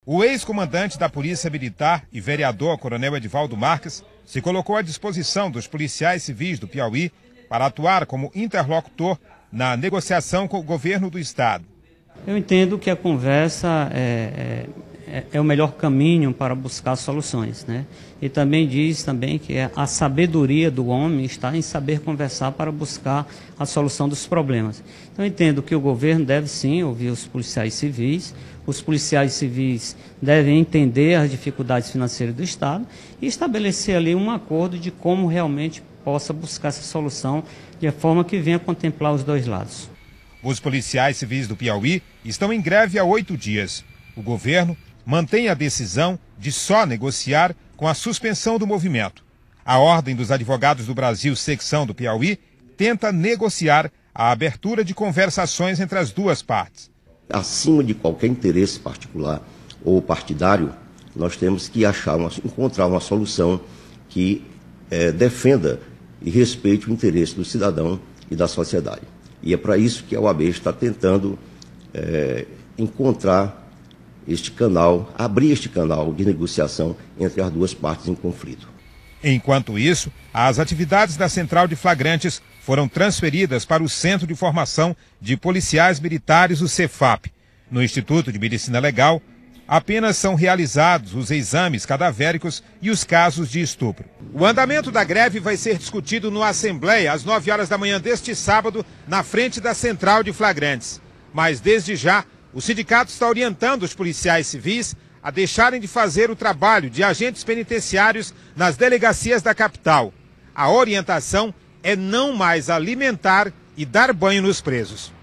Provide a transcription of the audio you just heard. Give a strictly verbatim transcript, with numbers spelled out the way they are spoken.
O ex-comandante da Polícia Militar e vereador Coronel Edivaldo Marques se colocou à disposição dos policiais civis do Piauí para atuar como interlocutor na negociação com o governo do estado. Eu entendo que a conversa é, é, é o melhor caminho para buscar soluções, né? E também diz também que a sabedoria do homem está em saber conversar para buscar a solução dos problemas. Então eu entendo que o governo deve sim ouvir os policiais civis, os policiais civis devem entender as dificuldades financeiras do estado e estabelecer ali um acordo de como realmente possa buscar essa solução de forma que venha contemplar os dois lados. Os policiais civis do Piauí estão em greve há oito dias. O governo mantém a decisão de só negociar com a suspensão do movimento. A Ordem dos Advogados do Brasil, secção do Piauí, tenta negociar a abertura de conversações entre as duas partes. Acima de qualquer interesse particular ou partidário, nós temos que achar uma, encontrar uma solução que é, defenda e respeite o interesse do cidadão e da sociedade. E é para isso que a O A B está tentando é, encontrar este canal, abrir este canal de negociação entre as duas partes em conflito. Enquanto isso, as atividades da Central de Flagrantes foram transferidas para o Centro de Formação de Policiais Militares, o Cefap. No Instituto de Medicina Legal, apenas são realizados os exames cadavéricos e os casos de estupro. O andamento da greve vai ser discutido no Assembleia às nove horas da manhã deste sábado, na frente da Central de Flagrantes. Mas, desde já, o sindicato está orientando os policiais civis a deixarem de fazer o trabalho de agentes penitenciários nas delegacias da capital. A orientação é não mais alimentar e dar banho nos presos.